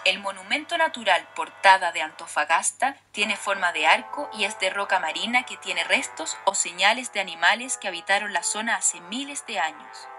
El monumento natural Portada de Antofagasta tiene forma de arco y es de roca marina que tiene restos o señales de animales que habitaron la zona hace miles de años.